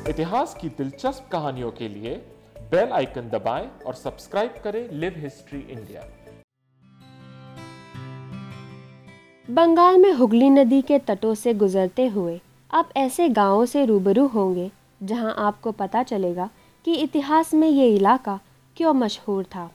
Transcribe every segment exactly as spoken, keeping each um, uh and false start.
इतिहास की दिलचस्प कहानियों के लिए बेल आइकन दबाएं और सब्सक्राइब करें लिव हिस्ट्री इंडिया। बंगाल में हुगली नदी के तटों से गुजरते हुए आप ऐसे गांवों से रूबरू होंगे जहां आपको पता चलेगा कि इतिहास में ये इलाका क्यों मशहूर था।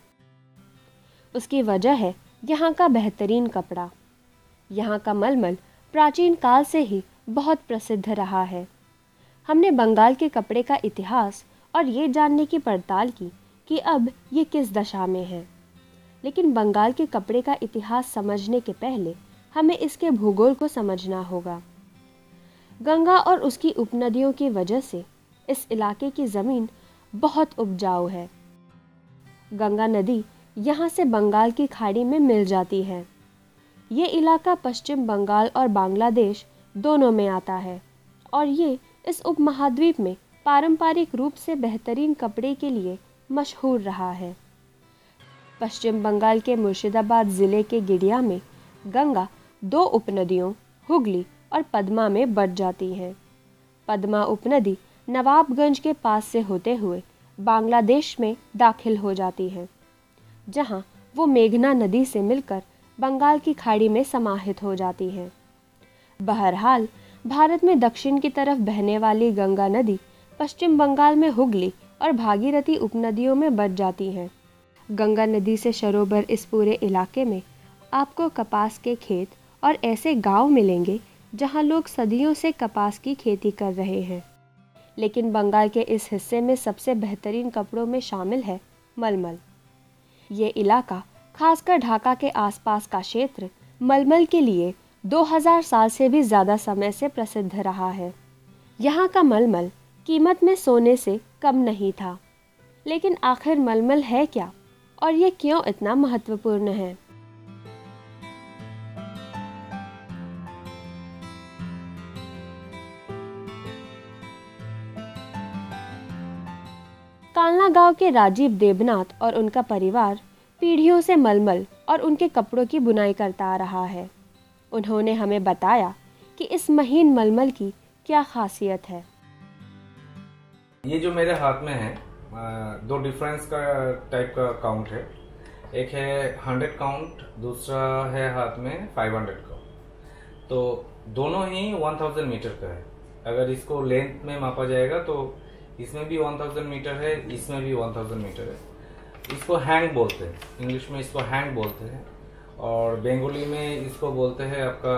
उसकी वजह है यहाँ का बेहतरीन कपड़ा। यहाँ का मलमल प्राचीन काल से ही बहुत प्रसिद्ध रहा है। हमने बंगाल के कपड़े का इतिहास और ये जानने की पड़ताल की कि अब ये किस दशा में है। लेकिन बंगाल के कपड़े का इतिहास समझने के पहले हमें इसके भूगोल को समझना होगा। गंगा और उसकी उपनदियों की वजह से इस इलाके की ज़मीन बहुत उपजाऊ है। गंगा नदी यहाँ से बंगाल की खाड़ी में मिल जाती है। ये इलाका पश्चिम बंगाल और बांग्लादेश दोनों में आता है और ये इस उपमहाद्वीप में पारंपरिक रूप से बेहतरीन कपड़े के लिए मशहूर रहा है। पश्चिम बंगाल के मुर्शिदाबाद ज़िले के गिडिया में गंगा दो उपनदियों हुगली और पद्मा में बट जाती है। पद्मा उपनदी नवाबगंज के पास से होते हुए बांग्लादेश में दाखिल हो जाती है, जहां वो मेघना नदी से मिलकर बंगाल की खाड़ी में समाहित हो जाती है। बहरहाल भारत में दक्षिण की तरफ बहने वाली गंगा नदी पश्चिम बंगाल में हुगली और भागीरथी उपनदियों में बट जाती है। गंगा नदी से सरोवर इस पूरे इलाके में आपको कपास के खेत और ऐसे गांव मिलेंगे जहां लोग सदियों से कपास की खेती कर रहे हैं। लेकिन बंगाल के इस हिस्से में सबसे बेहतरीन कपड़ों में शामिल है मलमल। ये इलाका, खासकर ढाका के आसपास का क्षेत्र, मलमल के लिए दो हज़ार साल से भी ज़्यादा समय से प्रसिद्ध रहा है। यहाँ का मलमल कीमत में सोने से कम नहीं था। लेकिन आखिर मलमल है क्या और ये क्यों इतना महत्वपूर्ण है? कालना गांव के राजीव देबनाथ और उनका परिवार पीढ़ियों से मलमल और उनके कपड़ों की बुनाई करता आ रहा है। उन्होंने हमें बताया कि इस महीन मलमल की क्या खासियत है। ये जो मेरे हाथ में है दो डिफरेंस का टाइप का काउंट है। एक है हंड्रेड काउंट, दूसरा है हाथ में फाइव हंड्रेड काउंट। तो दोनों ही वन थाउजेंड मीटर का है। अगर इसको लेंथ में मापा जाएगा तो इसमें भी वन थाउजेंड मीटर है, इसमें भी वन थाउजेंड मीटर है। इसको हैंग बोलते हैं, इंग्लिश में इसको हैंग बोलते हैं और बंगाली में इसको बोलते हैं आपका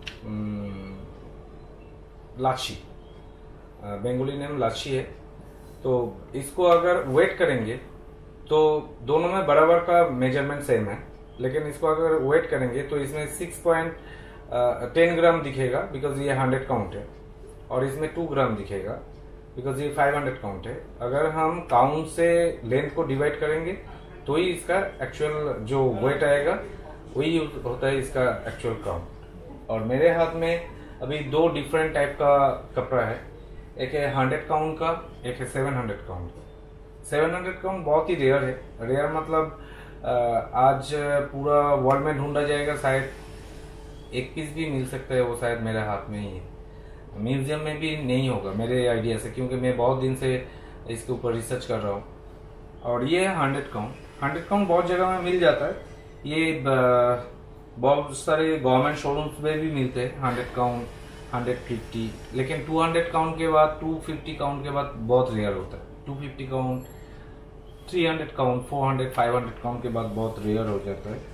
लाची। बंगाली नेम लाची है। तो इसको अगर वेट करेंगे तो दोनों में बराबर का मेजरमेंट सेम है, लेकिन इसको अगर वेट करेंगे तो इसमें सिक्स पॉइंट टेन ग्राम दिखेगा बिकॉज ये हंड्रेड काउंट है, और इसमें टू ग्राम दिखेगा बिकॉज ये फाइव हंड्रेड काउंट है। अगर हम काउंट से लेंथ को डिवाइड करेंगे तो ही इसका एक्चुअल जो वेट आएगा वही होता है इसका एक्चुअल काउंट। और मेरे हाथ में अभी दो डिफरेंट टाइप का कपड़ा है। एक है हंड्रेड काउंट का, एक है सेवन हंड्रेड काउंट का। सेवन हंड्रेड काउंट बहुत ही रेयर है। रेयर मतलब आज पूरा वर्ल्ड में ढूंढा जाएगा, शायद एक पीस भी मिल सकता है, वो शायद मेरे हाथ में ही है। म्यूजियम में भी नहीं होगा मेरे आइडिया से, क्योंकि मैं बहुत दिन से इसके ऊपर रिसर्च कर रहा हूँ। और ये है हंड्रेड काउंट। हंड्रेड काउंट बहुत जगह में मिल जाता है। ये बहुत सारे गवर्नमेंट शोरूम्स में भी मिलते हैं हंड्रेड काउंट, हंड्रेड फिफ्टी। लेकिन टू हंड्रेड काउंट के बाद, टू फिफ्टी काउंट के बाद बहुत रेयर होता है। Two fifty count, three hundred count, four hundred, five hundred count के बाद बहुत रेयर हो जाता है।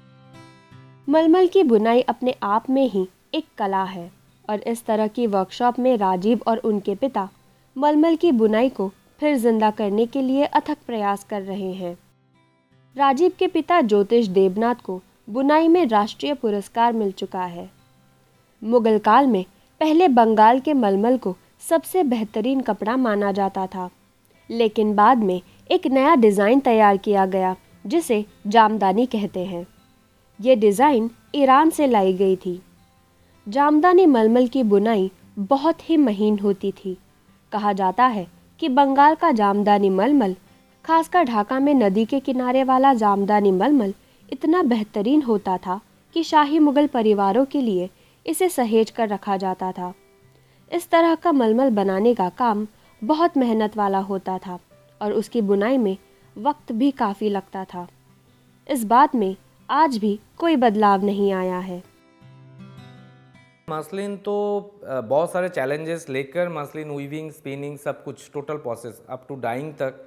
मलमल की बुनाई अपने आप में ही एक कला है और इस तरह की वर्कशॉप में राजीव और उनके पिता मलमल की बुनाई को फिर जिंदा करने के लिए अथक प्रयास कर रहे हैं। राजीव के पिता ज्योतिष देबनाथ को बुनाई में राष्ट्रीय पुरस्कार मिल चुका है। मुगल काल में पहले बंगाल के मलमल को सबसे बेहतरीन कपड़ा माना जाता था, लेकिन बाद में एक नया डिज़ाइन तैयार किया गया जिसे जामदानी कहते हैं। ये डिज़ाइन ईरान से लाई गई थी। जामदानी मलमल की बुनाई बहुत ही महीन होती थी। कहा जाता है कि बंगाल का जामदानी मलमल, खासकर ढाका में नदी के किनारे वाला जामदानी मलमल, इतना बेहतरीन होता था कि शाही मुगल परिवारों के लिए इसे सहेज कर रखा जाता था। इस तरह का मलमल बनाने का काम बहुत मेहनत वाला होता था और उसकी बुनाई में वक्त भी काफ़ी लगता था। इस बात में आज भी कोई बदलाव नहीं आया है। मसलिन तो बहुत सारे चैलेंजेस लेकर मसलिन वीविंग, स्पिनिंग, सब कुछ total process up to dyeing तक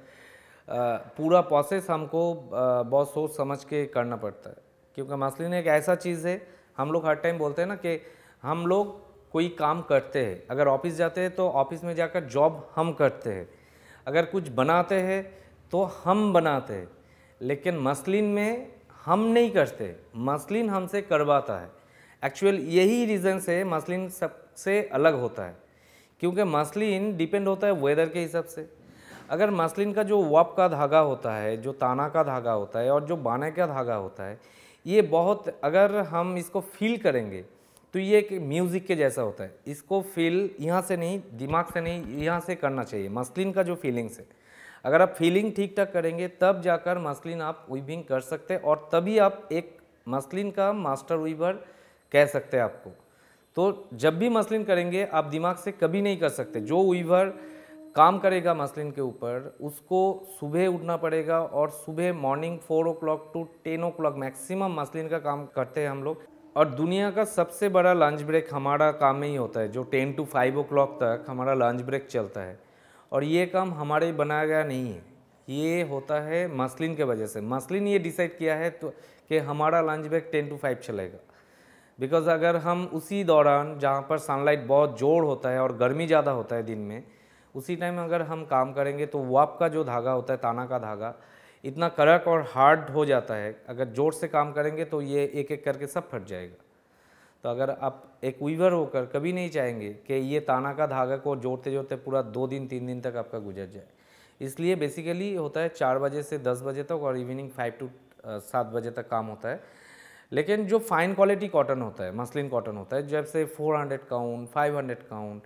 पूरा प्रोसेस हमको बहुत सोच समझ के करना पड़ता है, क्योंकि मसलिन एक ऐसा चीज़ है, हम लोग हर टाइम बोलते हैं ना कि हम लोग कोई काम करते हैं, अगर ऑफिस जाते हैं तो ऑफिस में जाकर जॉब हम करते हैं, अगर कुछ बनाते हैं तो हम बनाते हैं, लेकिन मसलिन में हम नहीं करते, मसलिन हमसे करवाता है। एक्चुअल यही रीज़न से मसलिन सबसे अलग होता है, क्योंकि मसलिन डिपेंड होता है वेदर के हिसाब से। अगर मसलिन का जो वप का धागा होता है, जो ताना का धागा होता है और जो बाने का धागा होता है, ये बहुत, अगर हम इसको फील करेंगे तो ये एक म्यूज़िक के जैसा होता है। इसको फील यहाँ से नहीं, दिमाग से नहीं, यहाँ से करना चाहिए। मसलिन का जो फीलिंग्स है, अगर आप फीलिंग ठीक ठाक करेंगे तब जाकर मसलिन आप वीविंग कर सकते हैं, और तभी आप एक मसलिन का मास्टर वीवर कह सकते हैं आपको। तो जब भी मसलिन करेंगे आप दिमाग से कभी नहीं कर सकते। जो वीवर काम करेगा मसलिन के ऊपर, उसको सुबह उठना पड़ेगा, और सुबह morning four o'clock to ten o'clock maximum muslin का काम करते हैं हम लोग। और दुनिया का सबसे बड़ा लंच ब्रेक हमारा काम में ही होता है, जो ten to five o'clock तक हमारा लंच ब्रेक चलता है। और ये काम हमारे बनाया गया नहीं है, ये होता है मसलिन के वजह से। मसलिन ये डिसाइड किया है तो कि हमारा lunch break ten to five चलेगा, बिकॉज अगर हम उसी दौरान जहाँ पर सनलाइट बहुत जोर होता है और गर्मी ज़्यादा होता है दिन में, उसी टाइम अगर हम काम करेंगे तो वाप का जो धागा होता है, ताना का धागा, इतना कड़क और हार्ड हो जाता है। अगर जोर से काम करेंगे तो ये एक एक करके सब फट जाएगा। तो अगर आप एक वीवर होकर कभी नहीं चाहेंगे कि ये ताना का धागा को जोड़ते जोड़ते पूरा दो दिन तीन दिन तक आपका गुजर जाए। इसलिए बेसिकली होता है चार बजे से दस बजे तक और इवनिंग फाइव टू सात बजे तक काम होता है। लेकिन जो फाइन क्वालिटी कॉटन होता है, मसलिन कॉटन होता है, जैसे four hundred count, five hundred count,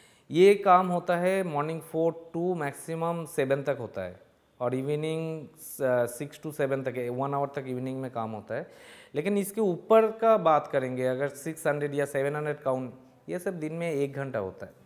ये काम होता है morning four to maximum seven तक होता है, और इवनिंग सिक्स टू सेवन तक, वन आवर तक इवनिंग में काम होता है। लेकिन इसके ऊपर का बात करेंगे, अगर सिक्स हंड्रेड या सेवन हंड्रेड काउंट, ये सब दिन में एक घंटा होता है।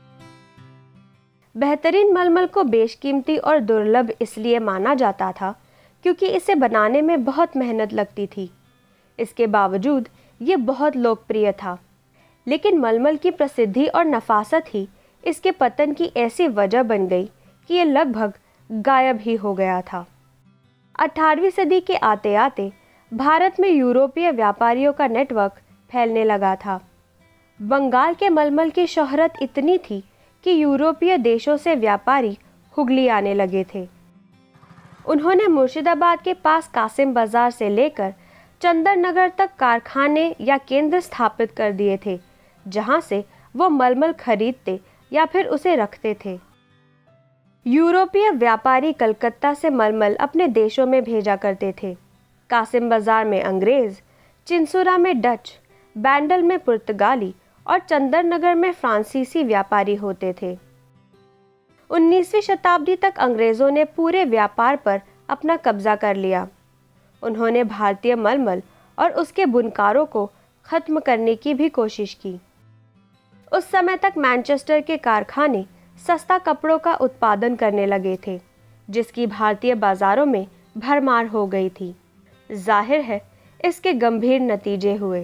बेहतरीन मलमल को बेशकीमती और दुर्लभ इसलिए माना जाता था क्योंकि इसे बनाने में बहुत मेहनत लगती थी। इसके बावजूद ये बहुत लोकप्रिय था, लेकिन मलमल की प्रसिद्धि और नफासत ही इसके पतन की ऐसी वजह बन गई कि ये लगभग गायब ही हो गया था। अठारहवीं सदी के आते आते भारत में यूरोपीय व्यापारियों का नेटवर्क फैलने लगा था। बंगाल के मलमल की शोहरत इतनी थी कि यूरोपीय देशों से व्यापारी हुगली आने लगे थे। उन्होंने मुर्शिदाबाद के पास कासिम बाजार से लेकर चंदन नगर तक कारखाने या केंद्र स्थापित कर दिए थे, जहां से वो मलमल खरीदते या फिर उसे रखते थे। यूरोपीय व्यापारी कलकत्ता से मलमल अपने देशों में भेजा करते थे। कासिम बाजार में अंग्रेज, चिंसुरा में डच, बैंडल में पुर्तगाली और चंदन नगर में फ्रांसीसी व्यापारी होते थे। उन्नीसवीं शताब्दी तक अंग्रेजों ने पूरे व्यापार पर अपना कब्जा कर लिया। उन्होंने भारतीय मलमल और उसके बुनकारों को खत्म करने की भी कोशिश की। उस समय तक मैनचेस्टर के कारखाने सस्ता कपड़ों का उत्पादन करने लगे थे, जिसकी भारतीय बाजारों में भरमार हो गई थी। जाहिर है इसके गंभीर नतीजे हुए।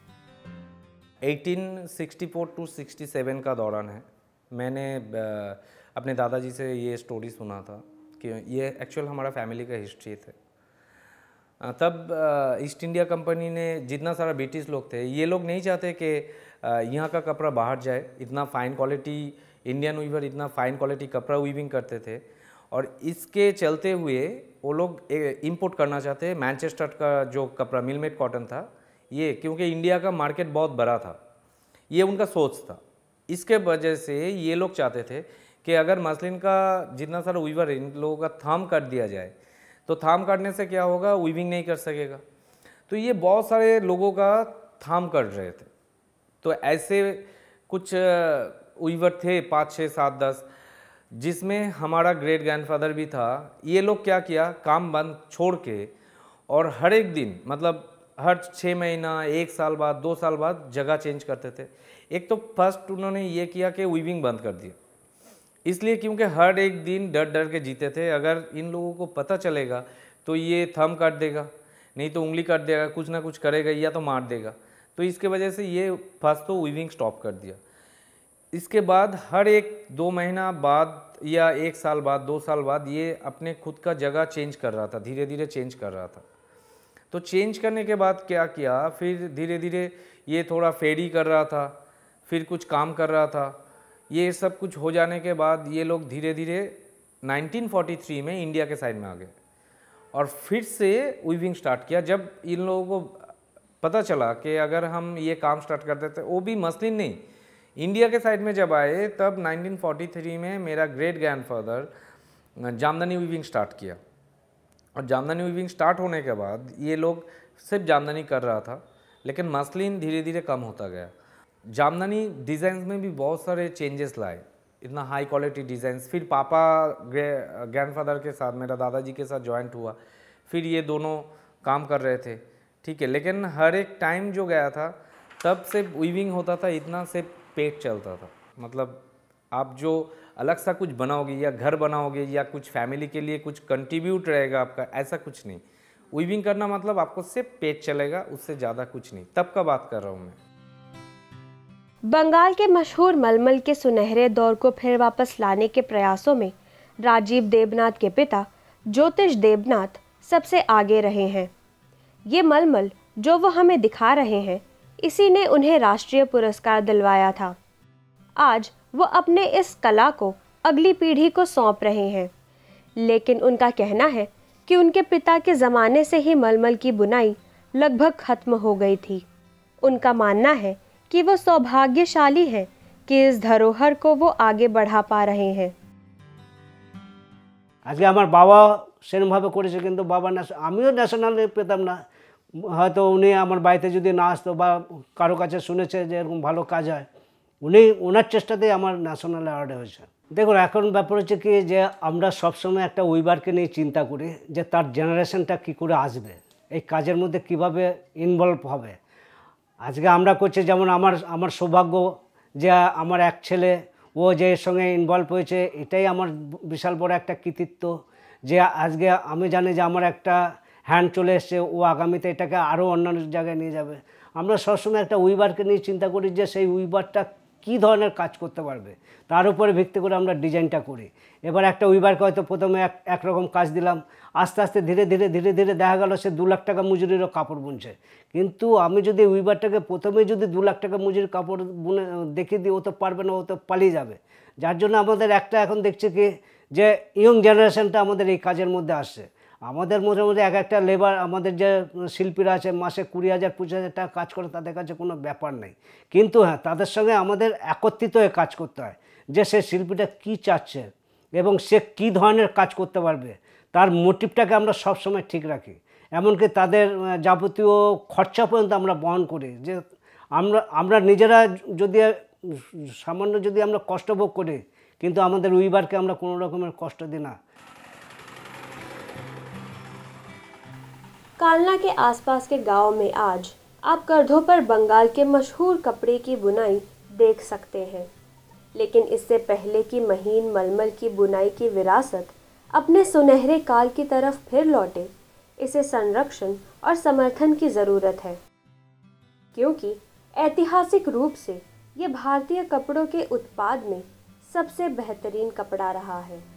अठारह सौ चौंसठ टू सड़सठ का दौरान है। मैंने अपने दादाजी से ये स्टोरी सुना था कि ये एक्चुअल हमारा फैमिली का हिस्ट्री थे। तब ईस्ट इंडिया कंपनी ने, जितना सारा ब्रिटिश लोग थे, ये लोग नहीं चाहते कि यहाँ का कपड़ा बाहर जाए। इतना फाइन क्वालिटी इंडियन वीवर, इतना फाइन क्वालिटी कपड़ा वीविंग करते थे, और इसके चलते हुए वो लोग इंपोर्ट करना चाहते हैं मैनचेस्टर का जो कपड़ा मिलमेड कॉटन था ये, क्योंकि इंडिया का मार्केट बहुत बड़ा था। ये उनका सोच था। इसके वजह से ये लोग चाहते थे कि अगर मसलिन का जितना सारा वीवर इन लोगों का थाम कर दिया जाए, तो थाम काटने से क्या होगा, वीविंग नहीं कर सकेगा। तो ये बहुत सारे लोगों का थाम कर रहे थे। तो ऐसे कुछ वीवर थे, पाँच छः सात दस, जिसमें हमारा ग्रेट ग्रैंडफादर भी था। ये लोग क्या किया, काम बंद छोड़ के, और हर एक दिन, मतलब हर छः महीना, एक साल बाद, दो साल बाद जगह चेंज करते थे। एक तो फर्स्ट उन्होंने ये किया कि वीविंग बंद कर दिया। इसलिए क्योंकि हर एक दिन डर डर के जीते थे, अगर इन लोगों को पता चलेगा तो ये थंब काट देगा, नहीं तो उंगली काट देगा, कुछ ना कुछ करेगा या तो मार देगा। तो इसके वजह से ये फर्स्ट तो वीविंग स्टॉप कर दिया। इसके बाद हर एक दो महीना बाद या एक साल बाद, दो साल बाद ये अपने खुद का जगह चेंज कर रहा था, धीरे धीरे चेंज कर रहा था। तो चेंज करने के बाद क्या किया, फिर धीरे धीरे ये थोड़ा फेरी कर रहा था, फिर कुछ काम कर रहा था। ये सब कुछ हो जाने के बाद ये लोग धीरे धीरे नाइनटीन फोर्टी थ्री में इंडिया के साइड में आ गए और फिर से वीविंग स्टार्ट किया। जब इन लोगों को पता चला कि अगर हम ये काम स्टार्ट करते थे, वो भी मसलिन नहीं, इंडिया के साइड में जब आए तब नाइनटीन फोर्टी थ्री में मेरा great grandfather jamdani weaving start किया। और जामदानी वीविंग स्टार्ट होने के बाद ये लोग सिर्फ जामदानी कर रहा था, लेकिन मसलिन धीरे धीरे कम होता गया। जामदानी डिज़ाइंस में भी बहुत सारे चेंजेस लाए, इतना हाई क्वालिटी डिज़ाइंस। फिर पापा ग्रैंडफादर के साथ, मेरा दादाजी के साथ जॉइंट हुआ, फिर ये दोनों काम कर रहे थे, ठीक है। लेकिन हर एक टाइम जो गया था तब से वीविंग होता था, इतना से पेट चलता था। मतलब आप जो अलग सा कुछ बनाओगे या घर बनाओगे या कुछ फैमिली के लिए कुछ कंट्रीब्यूट रहेगा आपका, ऐसा कुछ नहीं। वीविंग करना मतलब आपको सिर्फ पेट चलेगा, उससे ज़्यादा कुछ नहीं। तब का बात कर रहा हूँ मैं। बंगाल के मशहूर मलमल के सुनहरे दौर को फिर वापस लाने के प्रयासों में राजीव देबनाथ के पिता ज्योतिष देबनाथ सबसे आगे रहे हैं। ये मलमल जो वो हमें दिखा रहे हैं, इसी ने उन्हें राष्ट्रीय पुरस्कार दिलवाया था। आज वो अपने इस कला को अगली पीढ़ी को सौंप रहे हैं, लेकिन उनका कहना है कि उनके पिता के ज़माने से ही मलमल की बुनाई लगभग खत्म हो गई थी। उनका मानना है कि वो सौभाग्यशाली हैं कि इस धरोहर को वो आगे बढ़ा पा रहे हैं। আজকে আমার বাবা সেরকমভাবে করেছে, কিন্তু বাবা আমিও ন্যাশনালে পেতাম না। হয়তো উনি আমার বাড়িতে যদি না আসতো বা কারো কাছে শুনেছে যে এরকম ভালো কাজ হয়, উনি ওনার চেষ্টাতেই আমার ন্যাশনাল অ্যাওয়ার্ড হয়েছে। দেখুন, এখন ব্যাপার হচ্ছে কি যে আমরা সবসময় একটা উইভারকে নিয়ে চিন্তা করি যে তার জেনারেশনটা কী করে আসবে, এই কাজের মধ্যে কিভাবে ইনভলভ হবে। আজকে আমরা করছি, যেমন আমার আমার সৌভাগ্য যে আমার এক ছেলে ও যে এর সঙ্গে ইনভলভ হয়েছে, এটাই আমার বিশাল বড় একটা কৃতিত্ব। যে আজকে আমি জানি যে আমার একটা হ্যান্ড চলে এসছে, ও আগামীতে এটাকে আরও অন্যান্য জায়গায় নিয়ে যাবে। আমরা সবসময় একটা উইভারকে নিয়ে চিন্তা করি যে সেই উইভারটা কী ধরনের কাজ করতে পারবে, তার উপরে ভিত্তি করে আমরা ডিজাইনটা করি। এবার একটা উইভারকে হয়তো প্রথমে এক একরকম কাজ দিলাম, আস্তে আস্তে ধীরে ধীরে ধীরে ধীরে দেখা গেল সে দু লাখ টাকা মজুরিরও কাপড় বুনছে। কিন্তু আমি যদি উইভারটাকে প্রথমে যদি দু লাখ টাকা মজুরির কাপড় বুনে দেখিয়ে দিই, ও তো পারবে না, ও তো পালিয়ে যাবে। যার জন্য আমাদের একটা এখন দেখছি কি যে ইয়ং জেনারেশনটা আমাদের এই কাজের মধ্যে আসছে। আমাদের মোটামুটি এক একটা লেবার, আমাদের যে শিল্পীরা আছে মাসে কুড়ি হাজার পঁচিশ হাজার টাকা কাজ করে, তাদের কাছে কোনো ব্যাপার নেই। কিন্তু হ্যাঁ, তাদের সঙ্গে আমাদের একত্রিত হয়ে কাজ করতে হয় যে সে শিল্পীটা কী চাচ্ছে এবং সে কী ধরনের কাজ করতে পারবে, তার মোটিভটাকে আমরা সবসময় ঠিক রাখি। এমনকি তাদের যাবতীয় খরচা পর্যন্ত আমরা বহন করি। যে আমরা আমরা নিজেরা যদি সামান্য যদি আমরা কষ্ট ভোগ করি, কিন্তু আমাদের উইভারকে আমরা কোনো রকমের কষ্ট দিই না। कालना के आसपास के गांव में आज आप कंधों पर बंगाल के मशहूर कपड़े की बुनाई देख सकते हैं, लेकिन इससे पहले की महीन मलमल की बुनाई की विरासत अपने सुनहरे काल की तरफ फिर लौटे, इसे संरक्षण और समर्थन की ज़रूरत है, क्योंकि ऐतिहासिक रूप से ये भारतीय कपड़ों के उत्पाद में सबसे बेहतरीन कपड़ा रहा है।